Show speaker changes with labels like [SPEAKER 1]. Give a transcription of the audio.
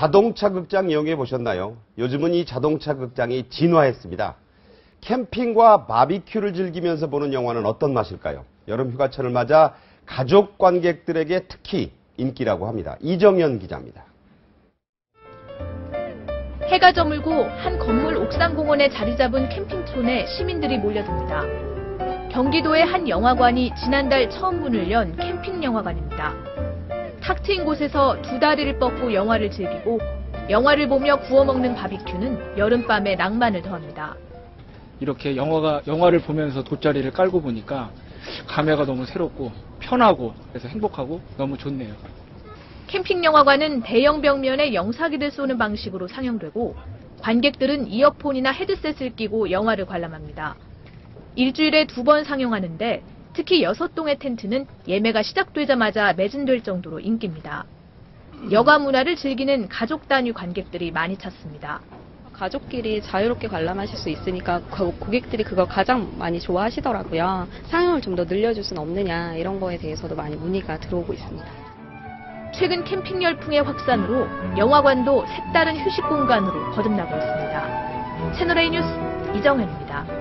[SPEAKER 1] 자동차 극장 이용해 보셨나요? 요즘은 이 자동차 극장이 진화했습니다. 캠핑과 바비큐를 즐기면서 보는 영화는 어떤 맛일까요? 여름 휴가철을 맞아 가족 관객들에게 특히 인기라고 합니다. 이정현 기자입니다.
[SPEAKER 2] 해가 저물고 한 건물 옥상 공원에 자리 잡은 캠핑촌에 시민들이 몰려듭니다. 경기도의 한 영화관이 지난달 처음 문을 연 캠핑 영화관입니다. 탁 트인 곳에서 두 다리를 뻗고 영화를 즐기고 영화를 보며 구워 먹는 바비큐는 여름밤의 낭만을 더합니다.
[SPEAKER 3] 이렇게 영화를 보면서 돗자리를 깔고 보니까 감회가 너무 새롭고 편하고 그래서 행복하고 너무 좋네요.
[SPEAKER 2] 캠핑 영화관은 대형 벽면에 영사기를 쏘는 방식으로 상영되고 관객들은 이어폰이나 헤드셋을 끼고 영화를 관람합니다. 일주일에 2번 상영하는데 특히 6동의 텐트는 예매가 시작되자마자 매진될 정도로 인기입니다. 여가 문화를 즐기는 가족 단위 관객들이 많이 찾습니다.
[SPEAKER 4] 가족끼리 자유롭게 관람하실 수 있으니까 고객들이 그걸 가장 많이 좋아하시더라고요. 상영을 좀 더 늘려줄 수는 없느냐 이런 거에 대해서도 많이 문의가 들어오고 있습니다.
[SPEAKER 2] 최근 캠핑 열풍의 확산으로 영화관도 색다른 휴식 공간으로 거듭나고 있습니다. 채널A 뉴스 이정현입니다.